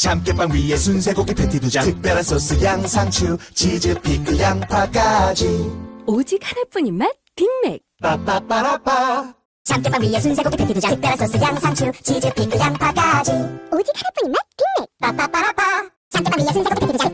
참깨빵 위에 순세고기 패티 2장, 특별한 소스 양상추, 치즈 피클 양파까지. 오직 하나뿐인 맛 빅맥. 빠빠빠라빠. 참깨빵 위에 순세고기 패티 2장, 특별한 소스 양상추, 치즈 피클 양파까지. 오직 하나뿐인 맛 빅맥. 빠빠빠라빠. 참깨빵 위에 순세고기 패티 2장,